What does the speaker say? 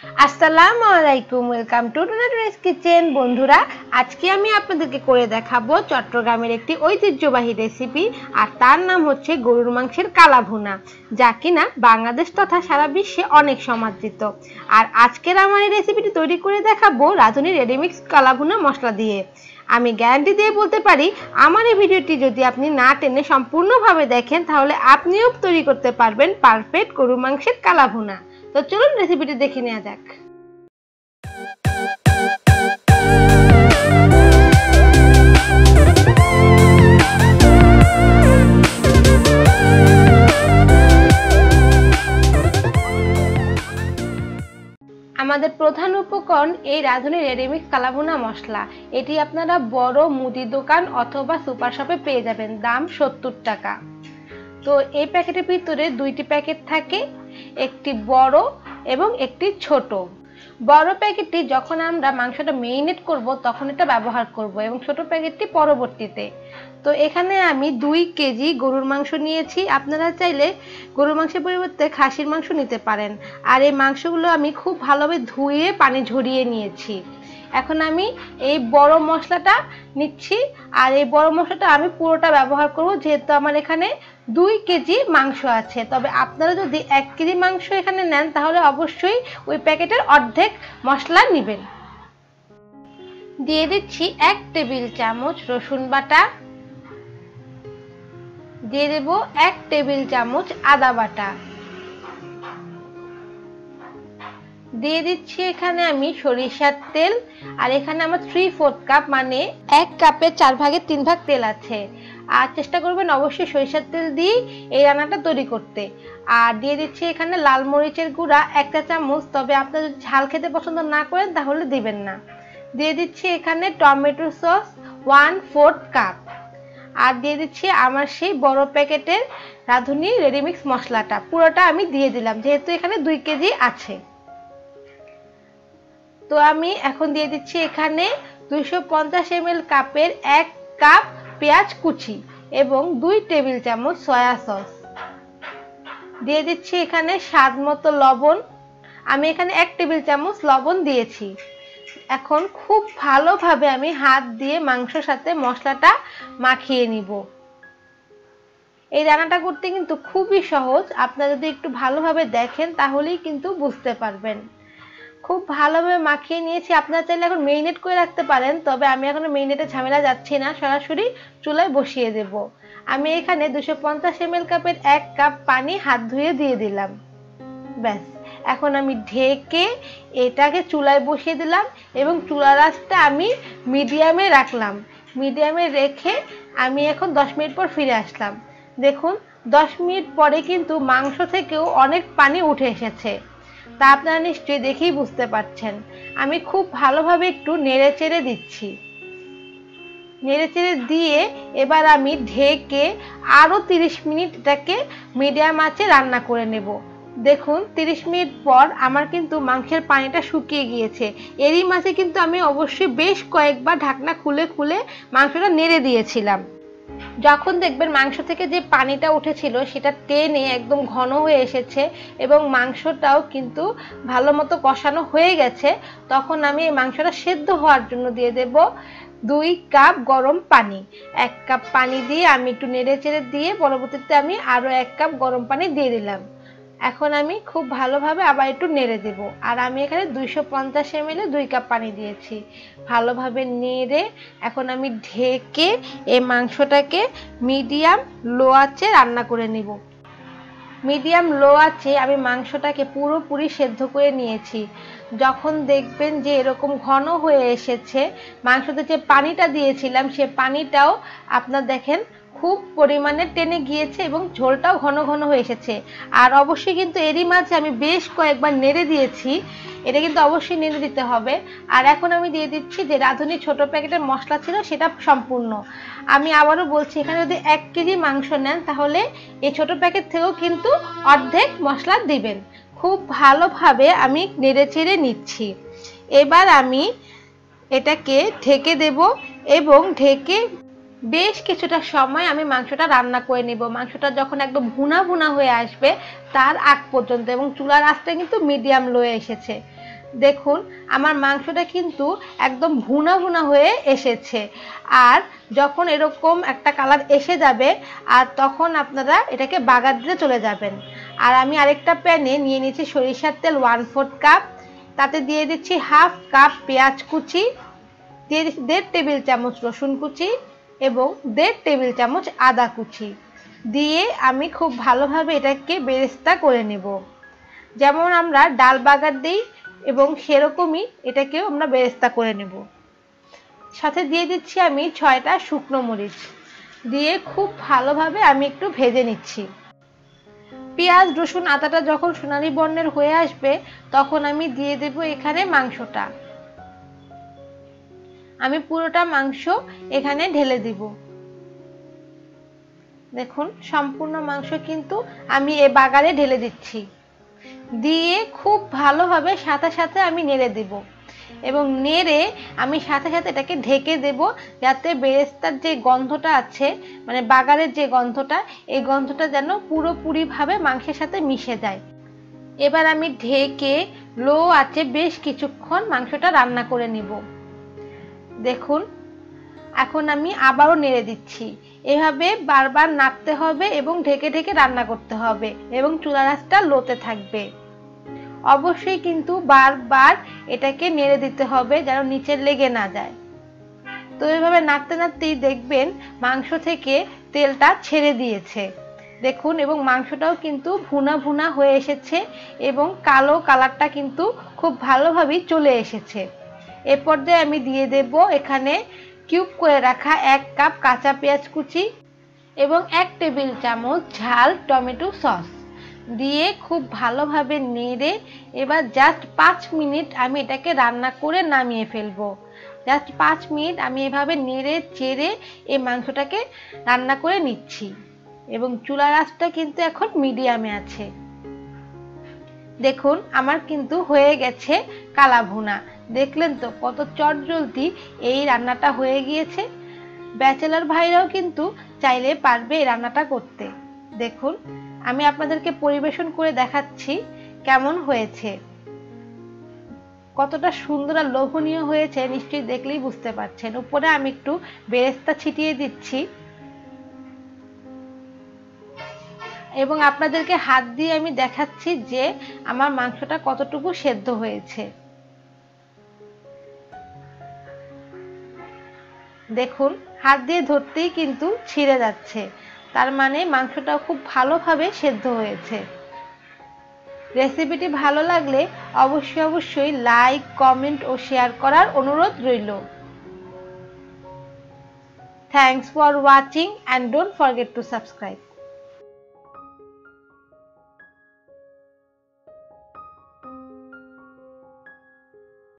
আসসালামু আলাইকুম, welcome to টুনাটুনাস kitchen. বন্ধুরা, আজকে আমি আপনাদেরকে করে দেখাবো চট্টগ্রামের একটি ঐতিহ্যবাহী রেসিপি, আর তার নাম হচ্ছে গরুর মাংসের কালা ভুনা, যা কিনা বাংলাদেশ তথা সারা বিশ্বে অনেক সমাদৃত। আর আজকের আমার এই রেসিপিটি তৈরি করে দেখাবো রাঁধুনি রেডিমিক্স কালা ভুনা মশলা দিয়ে। আমি গ্যারান্টি দিয়ে বলতে পারি, আমার এই ভিডিওটি যদি আপনি না টেনে সম্পূর্ণভাবে দেখেন তাহলে আপনিও তৈরি করতে পারবেন পারফেক্ট গরুর মাংসের কালা ভুনা। তো চলুন রেসিপিটি দেখে নেওয়া যাক। আমাদের প্রধান উপকরণ এই রাঁধুনি রেডিমিক্স কালা ভুনা মশলা। এটি আপনারা বড় মুদি দোকান অথবা সুপার শপে পেয়ে যাবেন, দাম 70 টাকা। তো এই প্যাকেটের ভিতরে দুইটি প্যাকেট থাকে, একটি বড় এবং একটি ছোট। বড় প্যাকেটটি যখন আমরা মাংসটা মেরিনেট করব তখন এটা ব্যবহার করব, এবং ছোট প্যাকেটটি পরবর্তীতে। তো এখানে আমি 2 কেজি গরুর মাংস নিয়েছি। আপনারা চাইলে গরুর মাংসের পরিবর্তে খাসির মাংস নিতে পারেন। আর এই মাংসগুলো আমি খুব ভালোভাবে ধুয়ে পানি ঝরিয়ে নিয়েছি। এখন আমি এই বড় মশলাটা নিচ্ছি, আর এই বড় মশলাটা আমি পুরোটা ব্যবহার করব, যেহেতু আমার এখানে 2 কেজি মাংস আছে। তবে আপনারা যদি 1 কেজি মাংস এখানে নেন তাহলে অবশ্যই ওই প্যাকেটের অর্ধেক মশলা নেবেন। দিয়ে দিচ্ছি 1 টেবিল চামচ রসুন বাটা, দিয়ে দেব 1 টেবিল চামচ আদা বাটা, দিয়ে দিচ্ছি এখানে আমি সরিষার তেল। আর এখানে আমার 3/4 কাপ মানে 1 কাপের 4 ভাগের 3 ভাগ তেল আছে। আর চেষ্টা করবেন অবশ্যই সরিষার তেল দিয়ে এই রান্নাটা তৈরি করতে। আর দিয়ে দিচ্ছি এখানে লাল মরিচের গুঁড়া 1 চা চামচ, তবে আপনারা যদি ঝাল খেতে পছন্দ না করেন তাহলে দিবেন না। দিয়ে দিচ্ছি এখানে টমেটো সস 1/4 কাপ। আর দিয়ে দিচ্ছি আমার সেই বড় প্যাকেটের রাঁধুনি রেডিমিক্স মশলাটা, পুরোটা আমি দিয়ে দিলাম যেহেতু এখানে 2 কেজি আছে। তো আমি এখন দিয়ে দিচ্ছি এখানে 250 ml কাপের 1 কাপ পেঁয়াজ কুচি এবং 2 টেবিল চামচ সয়া সস। দিয়ে দিচ্ছি এখানে স্বাদ মতো লবণ, আমি এখানে 1 টেবিল চামচ লবণ দিয়েছি। এখন খুব ভালোভাবে আমি হাত দিয়ে মাংসের সাথে মশলাটা মাখিয়ে নিব। এই রান্নাটা করতে কিন্তু খুবই সহজ, আপনারা যদি একটু ভালোভাবে দেখেন তাহলেই কিন্তু বুঝতে পারবেন। খুব ভালোভাবে মাখিয়ে নিয়েছি। আপনারা চাইলে এখন মেরিনেট করে রাখতে পারেন, তবে আমি এখন মেরিনেটের ঝামেলা যাচ্ছি না, সরাসরি চুলায় বসিয়ে দেব। আমি এখানে 250 ml কাপের 1 কাপ পানি হাত ধুয়ে দিয়ে দিলাম। ব্যাস, এখন আমি ঢেকে এটাকে চুলায় বসিয়ে দিলাম এবং চুলার আঁচটা আমি মিডিয়ামে রাখলাম। মিডিয়ামে রেখে আমি এখন 10 মিনিট পর ফিরে আসলাম। দেখুন 10 মিনিট পরে কিন্তু মাংস থেকেও অনেক পানি উঠে এসেছে, তা আপনারা নিশ্চয়ই দেখেই বুঝতে পারছেন। আমি খুব ভালোভাবে একটু নেড়ে চেড়ে দিচ্ছি। নেড়ে চেড়ে দিয়ে এবার আমি ঢেকে আরও 30 মিনিট এটাকে মিডিয়াম আঁচে রান্না করে নেব। দেখুন 30 মিনিট পর আমার কিন্তু মাংসের পানিটা শুকিয়ে গিয়েছে। এরই মাঝে কিন্তু আমি অবশ্যই বেশ কয়েকবার ঢাকনা খুলে খুলে মাংসটা নেড়ে দিয়েছিলাম। যখন দেখবেন মাংস থেকে যে পানিটা উঠেছিল সেটা টেনে একদম ঘন হয়ে এসেছে এবং মাংসটাও কিন্তু ভালো মতো কষানো হয়ে গেছে, তখন আমি এই মাংসটা সেদ্ধ হওয়ার জন্য দিয়ে দেব 2 কাপ গরম পানি। 1 কাপ পানি দিয়ে আমি একটু নেড়ে চেড়ে দিয়ে পরবর্তীতে আমি আরও 1 কাপ গরম পানি দিয়ে দিলাম। এখন আমি খুব ভালোভাবে আবার একটু নেড়ে দেব। আর আমি এখানে 250 ml 2 কাপ পানি দিয়েছি। ভালোভাবে নেড়ে এখন আমি ঢেকে এই মাংসটাকে মিডিয়াম লো আঁচে রান্না করে নিব। মিডিয়াম লো আঁচে আমি মাংসটাকে পুরোপুরি সেদ্ধ করে নিয়েছি। যখন দেখবেন যে এরকম ঘন হয়ে এসেছে, মাংসতে যে পানিটা দিয়েছিলাম সে পানিটাও আপনার দেখেন খুব পরিমাণে টেনে গিয়েছে এবং ঝোলটাও ঘন ঘন হয়ে এসেছে। আর অবশ্যই কিন্তু এরই মাঝে আমি বেশ কয়েকবার নেড়ে দিয়েছি, এটা কিন্তু অবশ্যই নেড়ে দিতে হবে। আর এখন আমি দিয়ে দিচ্ছি যে রাঁধুনি ছোট প্যাকেটের মশলা ছিল সেটা সম্পূর্ণ। আমি আবারও বলছি, এখানে যদি 1 কেজি মাংস নেন তাহলে এই ছোট প্যাকেট থেকেও কিন্তু অর্ধেক মশলা দিবেন। খুব ভালোভাবে আমি নেড়ে চেড়ে নিচ্ছি। এবার আমি এটাকে ঢেকে দেব এবং ঢেকে বেশ কিছুটা সময় আমি মাংসটা রান্না করে নেব। মাংসটা যখন একদম ভুনা ভুনা হয়ে আসবে তার আগ পর্যন্ত, এবং চুলার আঁচটা কিন্তু মিডিয়াম লোয়ে এসেছে। দেখুন আমার মাংসটা কিন্তু একদম ভুনা ভুনা হয়ে এসেছে। আর যখন এরকম একটা কালার এসে যাবে আর তখন আপনারা এটাকে বাগার দিতে চলে যাবেন। আর আমি আরেকটা প্যানে নিয়ে নিয়েছি সরিষার তেল 1/4 কাপ, তাতে দিয়ে দিচ্ছি 1/2 কাপ পেঁয়াজ কুচি, দিয়ে দিচ্ছি 1.5 টেবিল চামচ রসুন কুচি এবং 1.5 টেবিল চামচ আদা কুচি দিয়ে আমি খুব ভালোভাবে এটাকে বেরেস্তা করে নেব। যেমন আমরা ডাল বাগার দিই এবং সেরকমই এটাকেও আমরা বেরেস্তা করে নেব। সাথে দিয়ে দিচ্ছি আমি 6টা শুকনো মরিচ দিয়ে খুব ভালোভাবে আমি একটু ভেজে নিচ্ছি। পেঁয়াজ রসুন আদাটা যখন সোনালী বর্ণের হয়ে আসবে তখন আমি দিয়ে দেব এখানে মাংসটা। আমি পুরোটা মাংস এখানে ঢেলে দিব। দেখুন সম্পূর্ণ মাংস কিন্তু আমি এই বাগারে ঢেলে দিচ্ছি, দিয়ে খুব ভালোভাবে সাথে সাথে আমি নেড়ে দেব এবং নেড়ে আমি সাথে সাথে এটাকে ঢেকে দেব যাতে বেরেস্তার যে গন্ধটা আছে মানে বাগারের যে গন্ধটা, এই গন্ধটা যেন পুরোপুরিভাবে মাংসের সাথে মিশে যায়। এবার আমি ঢেকে লো আঁচে বেশ কিছুক্ষণ মাংসটা রান্না করে নিব। দেখুন এখন আমি আবারও নেড়ে দিচ্ছি। এভাবে বারবার নাড়তে হবে এবং ঢেকে ঢেকে রান্না করতে হবে এবং চুলার আঁচটা লোতে থাকবে। অবশ্যই কিন্তু বারবার এটাকে নেড়ে দিতে হবে যেন নিচে লেগে না যায়। তো এভাবে নাড়তে নাড়তেই দেখবেন মাংস থেকে তেলটা ছেড়ে দিয়েছে। দেখুন এবং মাংসটাও কিন্তু ভুনা ভুনা হয়ে এসেছে এবং কালো কালারটা কিন্তু খুব ভালোভাবেই চলে এসেছে। এ পর্যায়ে আমি দিয়ে দেব এখানে কিউব করে রাখা 1 কাপ কাঁচা পেঁয়াজ কুচি এবং 1 টেবিল চামচ ঝাল টমেটো সস দিয়ে খুব ভালোভাবে নেড়ে এবার জাস্ট 5 মিনিট আমি এটাকে রান্না করে নামিয়ে ফেলবো। জাস্ট 5 মিনিট আমি এভাবে নেড়ে চেড়ে এই মাংসটাকে রান্না করে নিচ্ছি এবং চুলার আঁচটা কিন্তু এখন মিডিয়ামে আছে। দেখুন আমার কিন্তু হয়ে গেছে কালা ভুনা। দেখলেন তো কত চটজলদি এই রান্নাটা হয়ে গিয়েছে। ব্যাচেলর ভাইরাও কিন্তু চাইলে পারবে এই রান্নাটা করতে। দেখুন আমি আপনাদেরকে পরিবেশন করে দেখাচ্ছি কেমন হয়েছে, কতটা সুন্দর আর লোভনীয় হয়েছে নিশ্চয়ই দেখলেই বুঝতে পারছেন। উপরে আমি একটু বেরেস্তা ছিটিয়ে দিচ্ছি এবং আপনাদেরকে হাত দিয়ে আমি দেখাচ্ছি যে আমার মাংসটা কতটুকু সেদ্ধ হয়েছে। দেখুন হাত দিয়ে ধরতেই কিন্তু ছিঁড়ে যাচ্ছে, তার মানে মাংসটাও খুব ভালোভাবে সেদ্ধ হয়েছে। রেসিপিটি ভালো লাগলে অবশ্যই লাইক কমেন্ট ও শেয়ার করার অনুরোধ রইল। Thanks for watching and don't forget to subscribe.